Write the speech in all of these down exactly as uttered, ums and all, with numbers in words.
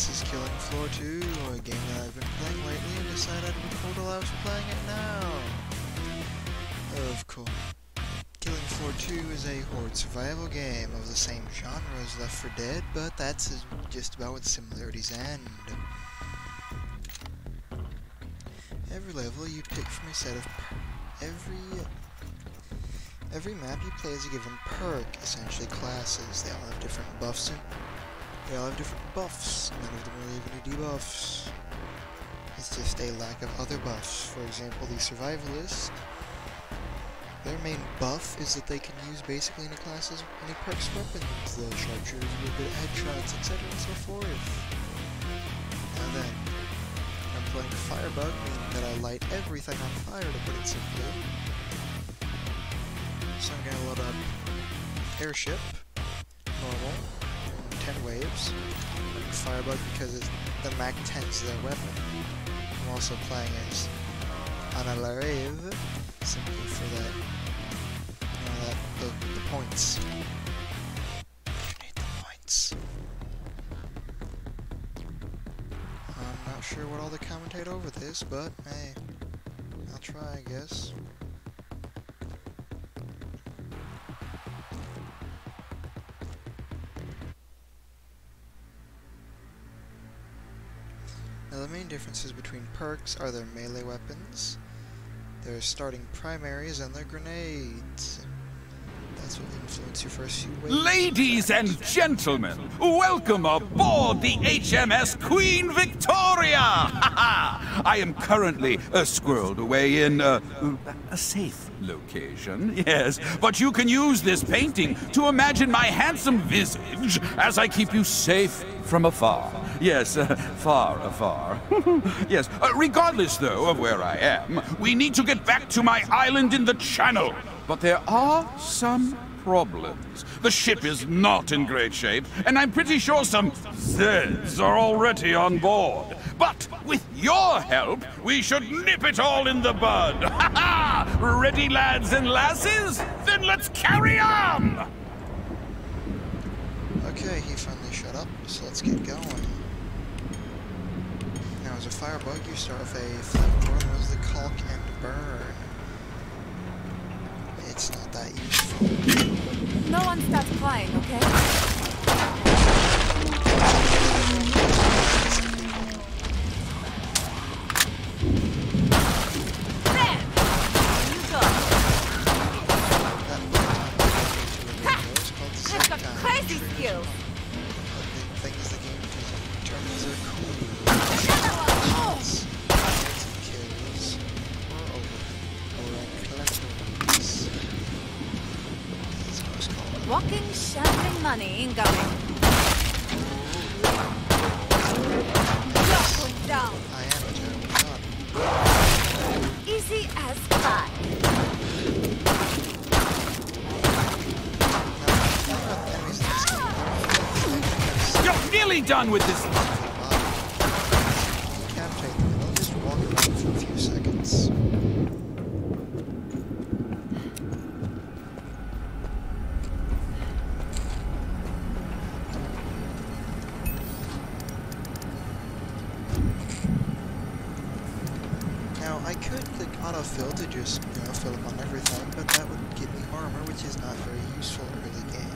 This is Killing Floor two, a game that I've been playing lately and decided I'd record while I was playing it now. Of course. Killing Floor two is a horde survival game of the same genre as Left four Dead, but that's just about where the similarities end. Every level you pick from a set of per every every map you play as a given perk, essentially classes. They all have different buffs and they all have different buffs. None of them really have any debuffs. It's just a lack of other buffs. For example, the Survivalists, their main buff is that they can use basically any classes, any perks weapons. The Sharpshooters with good headshots, et cetera and so forth. Now then, I'm playing Firebug, meaning that I light everything on fire, to put it simply. So I'm gonna load up Airship, normal, ten waves, Firebug because it's, the Mac ten is their weapon. I'm also playing as Analarave, simply for that, you know, that, the, the points. You need the points. I'm not sure what all to commentate over this, but hey, I'll try, I guess. Now the main differences between perks are their melee weapons, their starting primaries, and their grenades. That's what will influence your first few waves. Ladies and gentlemen, welcome aboard the H M S Queen Victoria! I am currently uh, squirreled away in uh, a safe location, yes, but you can use this painting to imagine my handsome visage as I keep you safe from afar. Yes, uh, far afar. Yes, uh, regardless, though, of where I am, we need to get back to my island in the Channel. But there are some problems. The ship is not in great shape, and I'm pretty sure some Zeds are already on board. But with your help, we should nip it all in the bud. Ha ha! Ready, lads and lasses? Then let's carry on! Okay, he finally shut up, so let's get going. Now, as a Firebug, you start with a flamethrower known as the Caulk and Burn. It's not that useful. No one starts crying, okay? There! You go! Ha! I've got crazy skills! The thing is, the game determines their cool. Kills, or over, or collectibles. That's what it's called. Walking, shambling money incoming. You're going down. I am a terrible god. Easy as pie. You're nearly done with this. Decapitate them, and I'll just walk around for a few seconds. Now, I could click autofill to just, you know, fill up on everything, but that would give me armor, which is not very useful early game.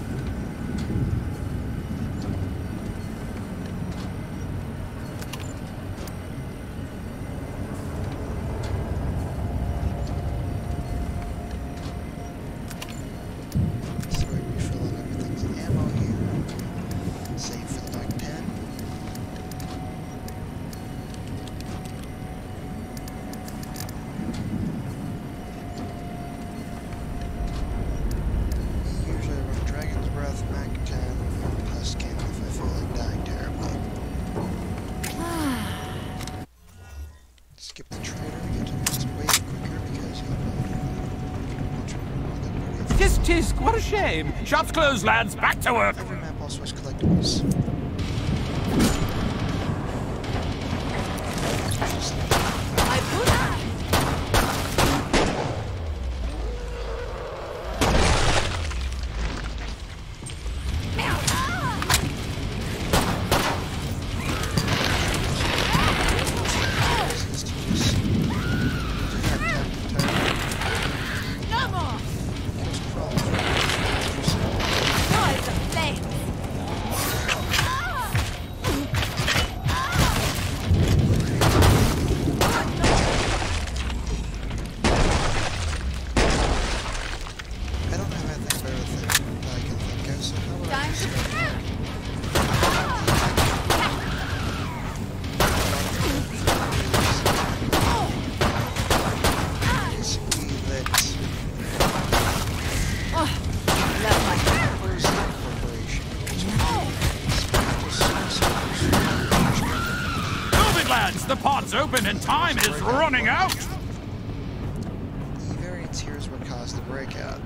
So we refill on everything's ammo here. Save for the Mac ten. Usually I run Dragon's Breath, Mac ten, plus cannon if I feel like dying terribly. Skip the trader to get to the next wave quicker because you know. Tis, tis, what a shame. Shops closed, lads. Back to work. Every map also has collectibles. I put that. Time to basically that Oh, love my Where's the corporation? Move it, lads! The pod's open and time is running out! The variance here is what caused the breakout.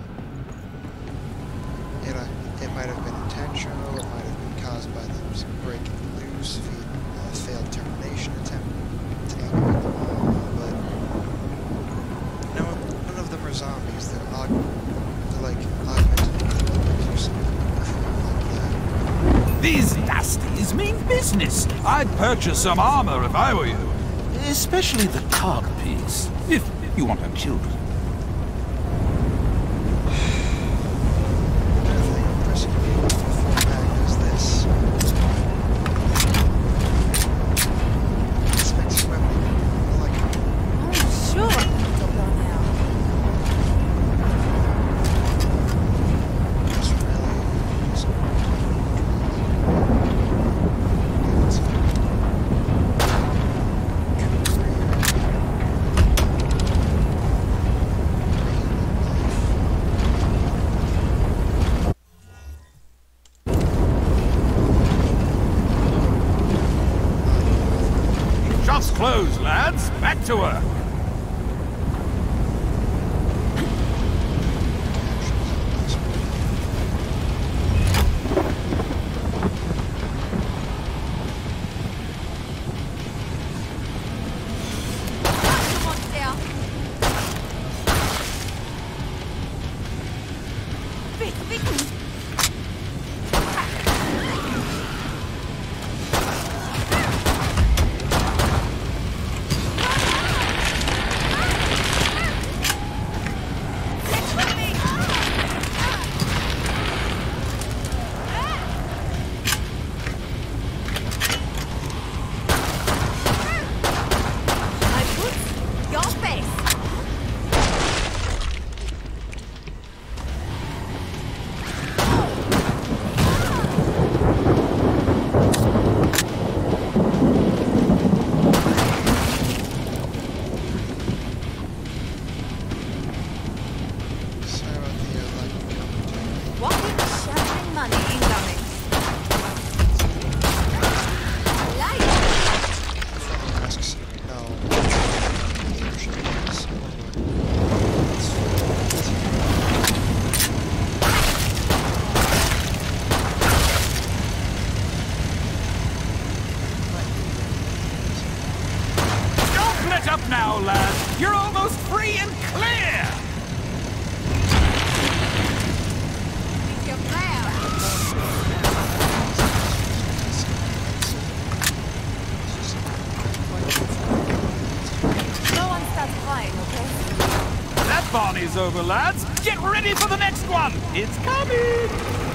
It, uh, it might have been intentional, it might have been caused by them breaking loose via a failed termination attempt to aggravate them all, but no, none of them are zombies. They're, aug they're like augmented or something like that. These dasties mean business. I'd purchase some armor if I were you. Especially the cog piece, if you want her killed. Nothing impressive format is this. This makes weapon like Oh, sure. Don't go now. it's really just Shop's closed, lads. Back to her. Come on, down. Big, big. My boots, your face. sorry about the uh, lack of commentary. Walking, shattering money incoming. Light. Someone asks, no, leadership is or what? It's Don't let up now, lads. You're almost free and clear. It's your plan. No one starts crying, okay? That Barney's over, lads. Get ready for the next one. It's coming.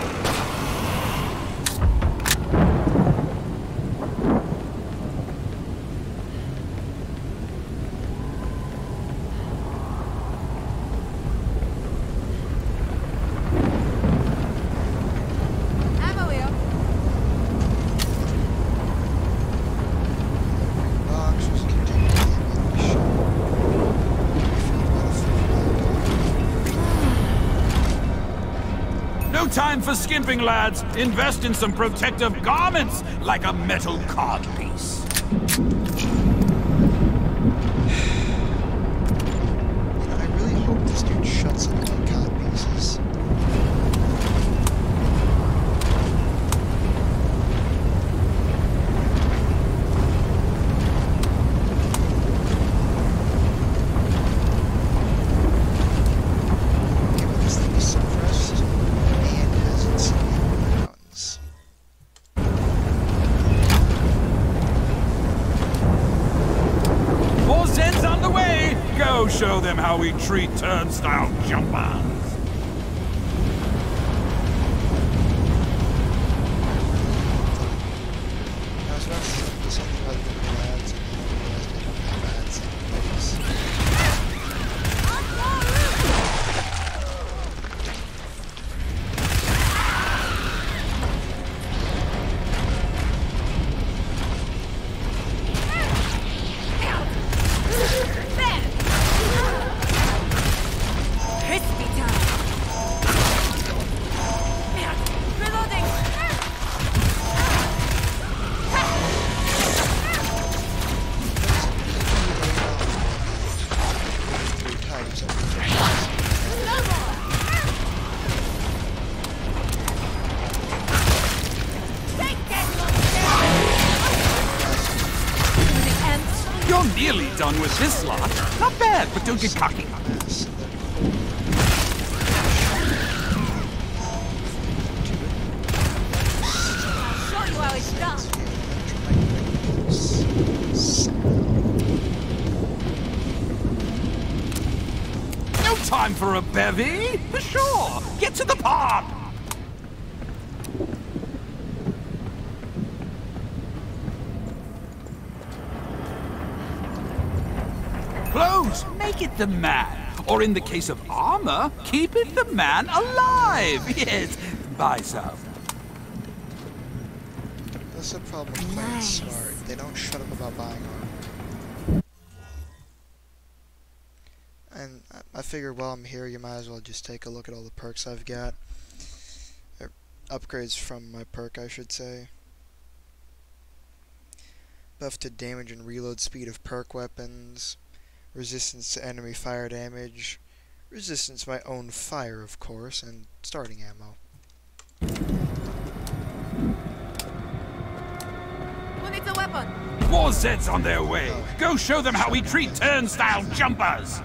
Ammo here. boxes containing ammunition. Refilled battlefield. No time for skimping, lads. Invest in some protective garments, like a metal cod piece. You know, I really hope this dude shuts up my cod pieces. Okay, but this thing is suppressed and has incendiary rounds. More Zens on the way. Go show them how we treat turnstile jumpers. I was about to say something about the lads, and then I realized I don't have ads anyways. nearly done with this lot. Not bad, but don't get cocky. I'll show you how it's done. No time for a bevy. For sure. Get to the part. Clothes, make it the man. Or in the case of armor, keep it the man alive. Yes, buy some. That's the problem with playing Nice. smart. They don't shut up about buying armor. And I- I figured while I'm here, you might as well just take a look at all the perks I've got. Or upgrades from my perk, I should say. Buff to damage and reload speed of perk weapons. Resistance to enemy fire damage. Resistance to my own fire, of course. And starting ammo. Who needs a weapon? War Zeds on their way. Go show them how we treat turnstile jumpers.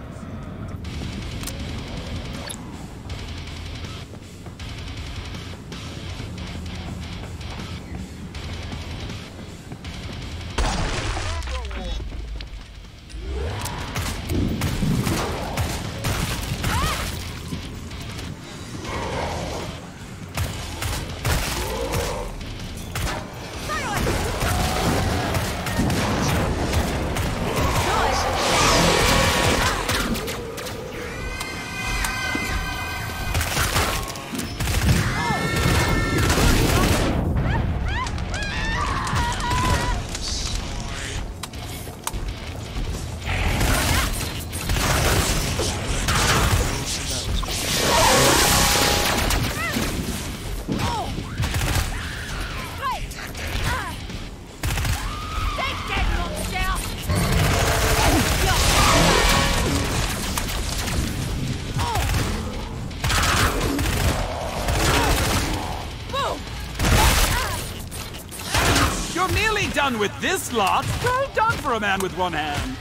You're nearly done with this lot. Well done for a man with one hand.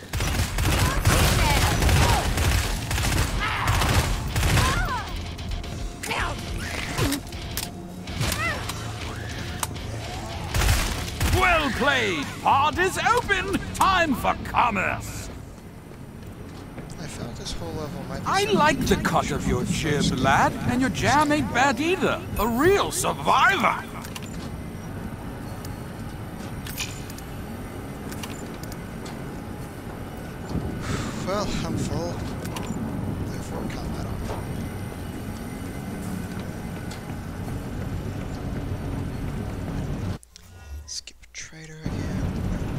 Well played. Pod is open. Time for commerce. I felt this whole level might be I something like the to cut show of for your the jib, first lad, game. and your jam ain't bad either. A real survivor. Well, I'm full. Therefore, combat armor. Skip trader again.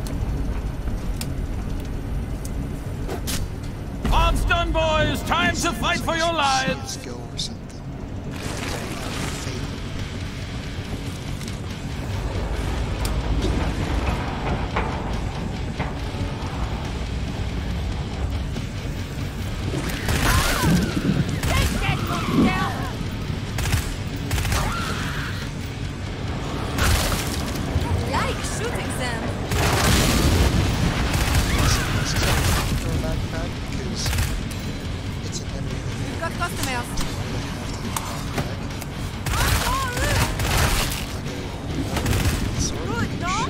Pod's done, boys. Time to fight for your lives. Skill or something. Like shooting them. This is a backpack because it's an enemy that We've got customers. sword. Good, no?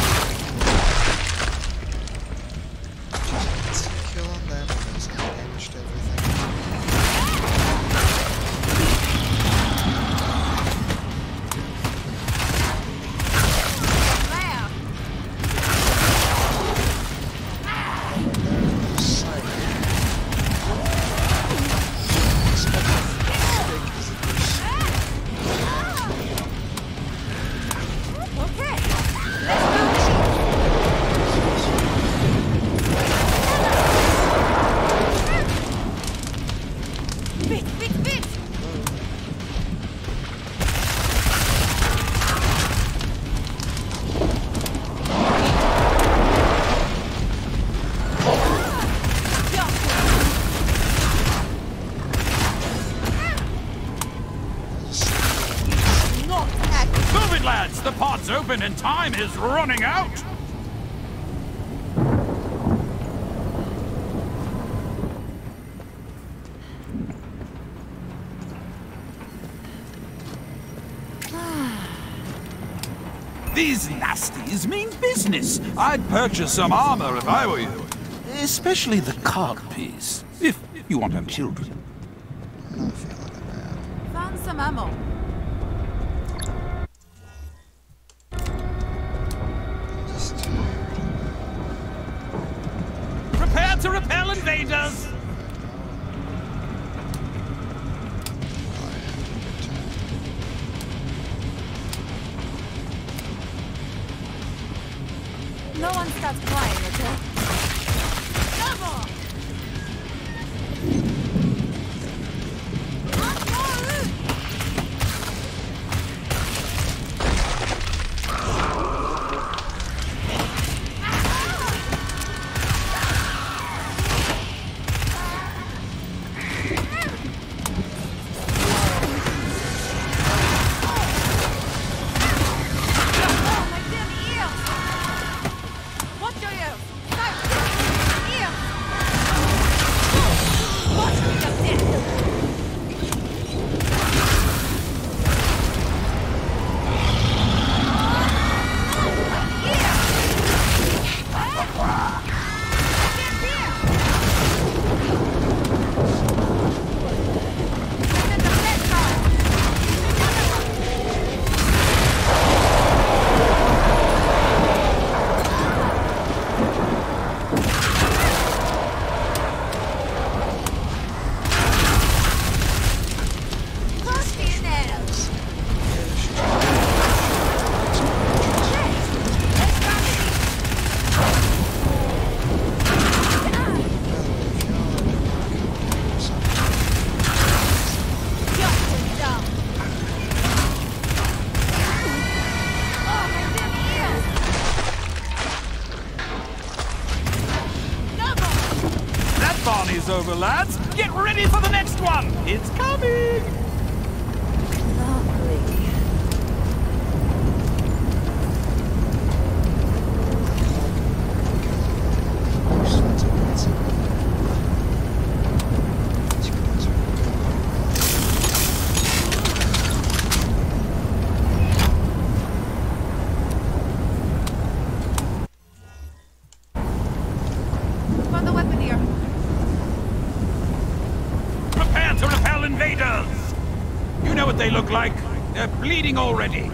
Just instant kill on them and does no damage to everything. There. Sight. Okay. Let's go. Beat, beat, beat. Not happy. Move it, lads. The pod's open and time is running out. These nasties mean business. I'd purchase some armor if I were you. Especially the cog piece, if you want to have children. I'm not feeling it bad. Found some ammo. Just Prepare to repel invaders! No one starts crying, okay? Double! Barney's over, lads. Get ready for the next one. It's coming. Lovely. Found a weapon here. Prepare to repel invaders! You know what they look like. They're bleeding already.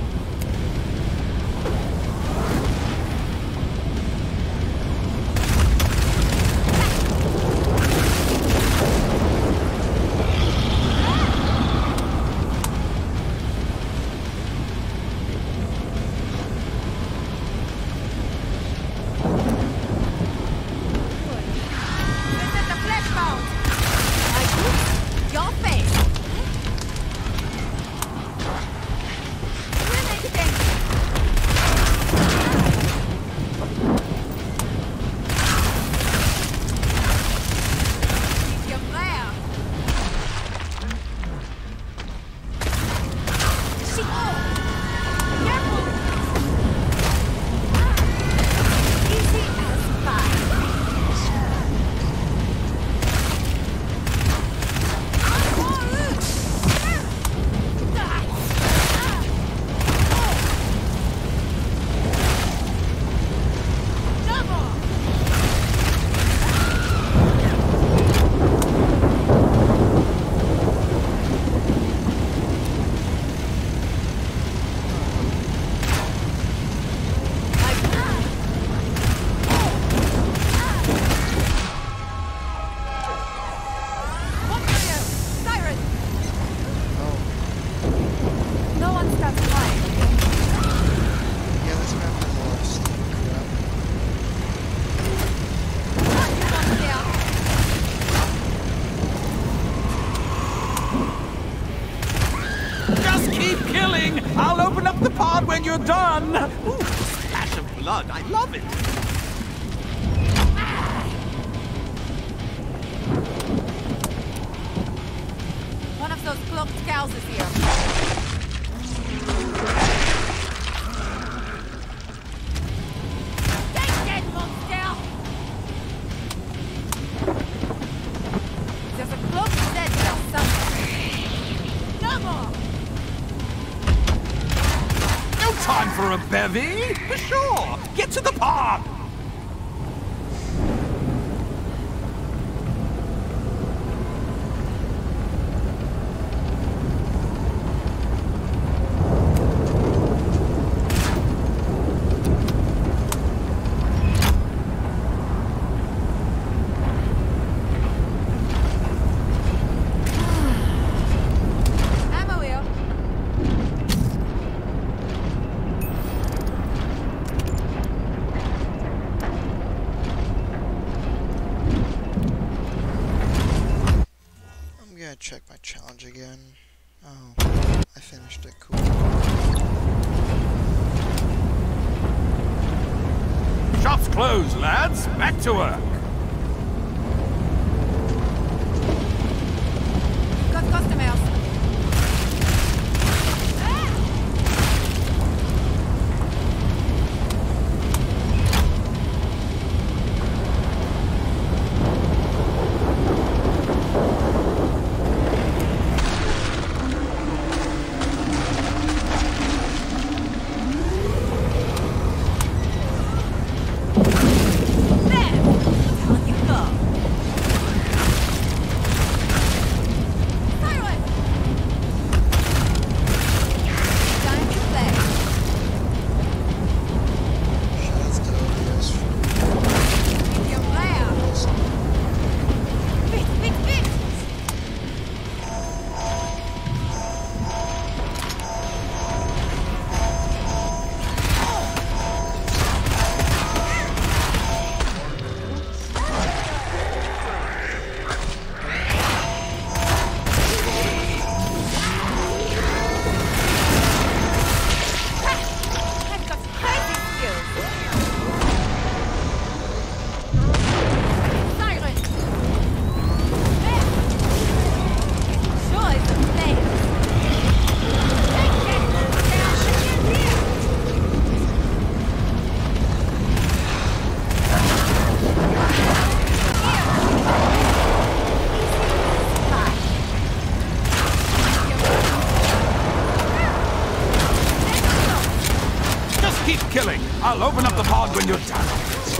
I'll open up the pod when you're done. Ooh, splash of blood. I love it. One of those cloaked cows is here. Take that, monster! There's a cloaked dead cow somewhere. No more! Time for a bevy? Sure, get to the park! Check my challenge again. Oh, I finished it. Cool. Shop's closed, lads. Back to work. Got customers. Keep killing. I'll open up the pod when you're done.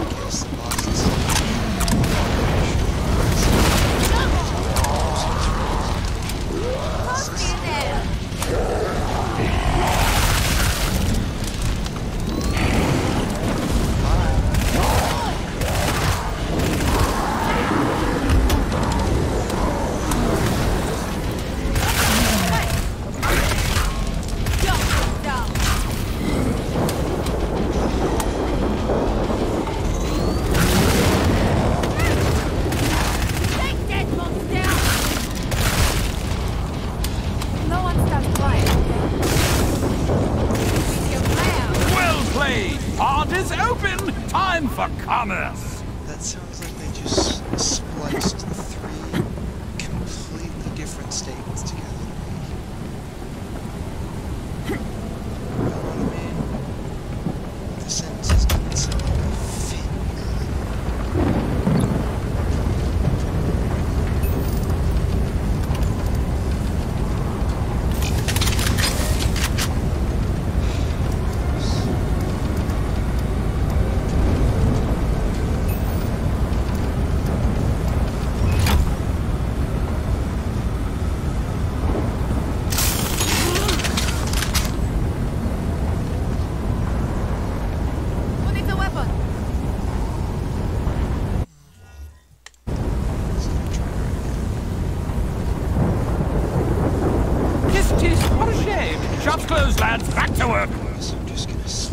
Pod is open! Time for commerce! That sounds like they just spliced three completely different statements together. You know what I mean? The sentences didn't sound like a fit. What a shame. Shop's closed, lads. Back to work. So I'm just gonna sleep.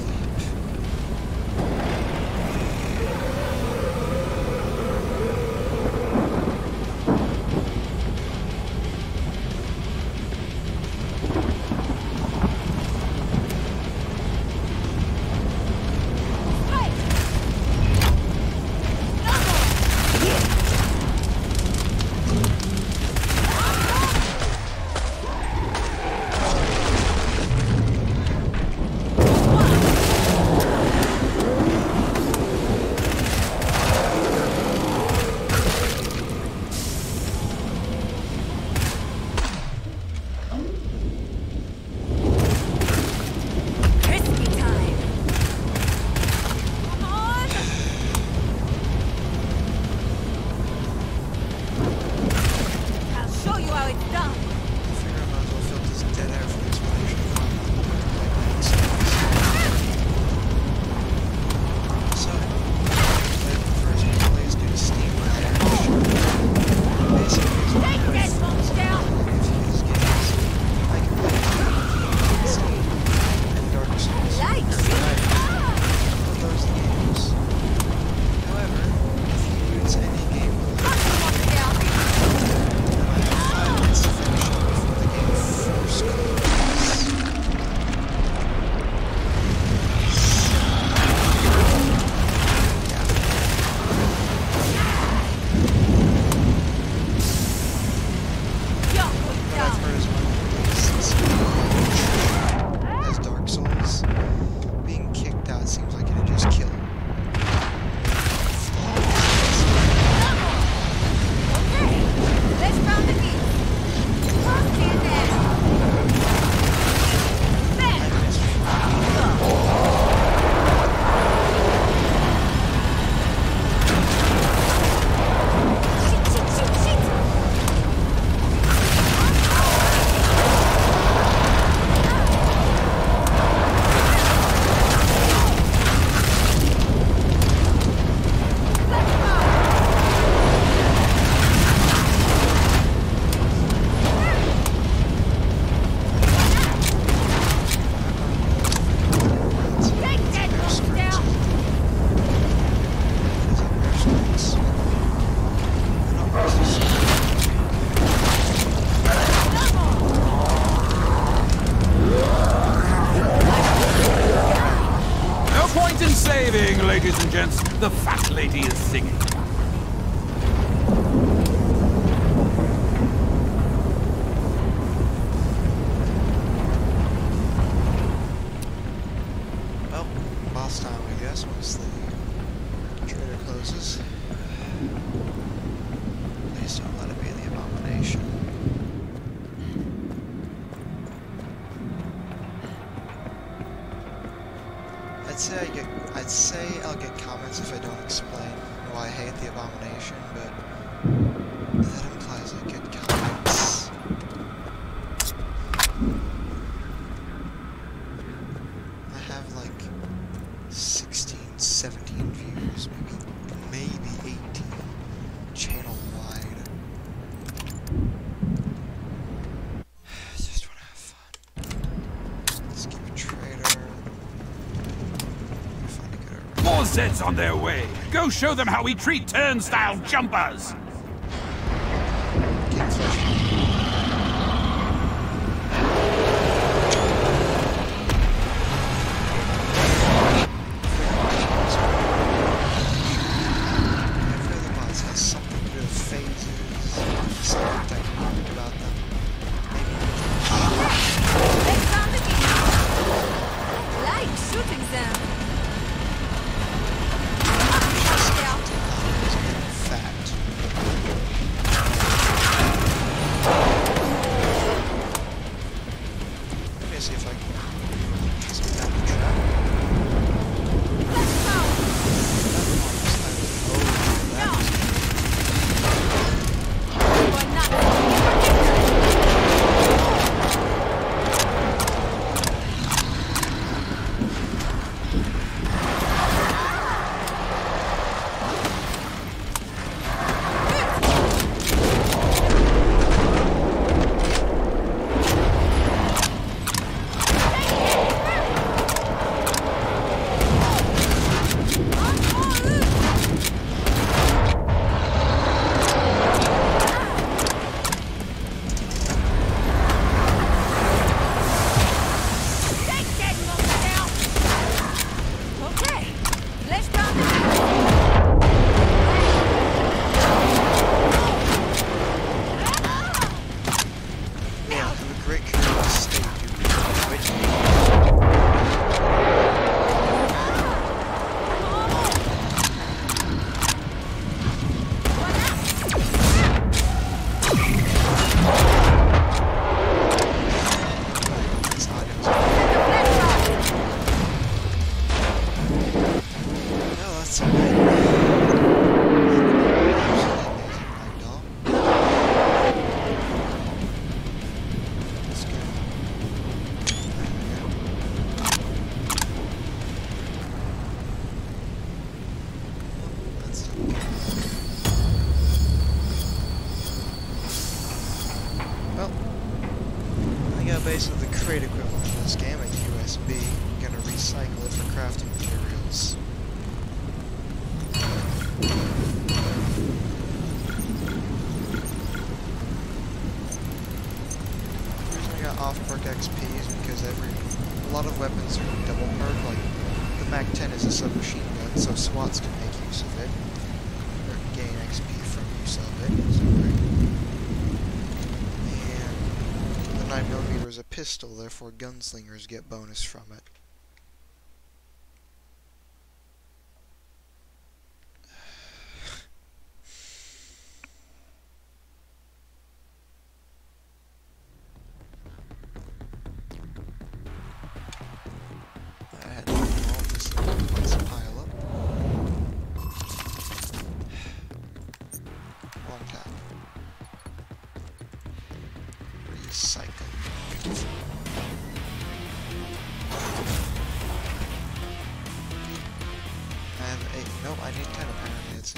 One. sing, ladies and gents. The fat lady is singing. Well, boss time, I guess, once the trader closes. Please don't let it be the abomination. I'd say I get, I'd say I'll get comments if I don't explain why I hate the abomination, but that implies I get comments. I have like sixteen, seventeen views, maybe, maybe eighteen, channel-wide. Just wanna have fun. Let's give a trader. More Zeds on their way. Go show them how we treat turnstile jumpers. Basically the crate equivalent of this game, a U S B. I'm gonna recycle it for crafting materials. The reason I got off-perk X P is because every a lot of weapons are double perk. Like the Mac ten is a submachine gun, so SWATs can make use of it or gain X P from use of it. So, nine millimeter is a pistol, therefore gunslingers get bonus from it. I had to all this let's pile up. One tap. Recycle. I have eight. Nope, I need ten apparently. It's in.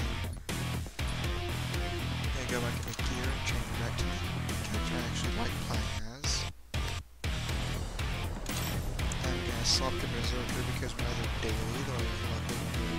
I'm gonna go back to the gear and change it back to the character I actually like playing as. I'm gonna swap to Berserker because my other daily, though I feel like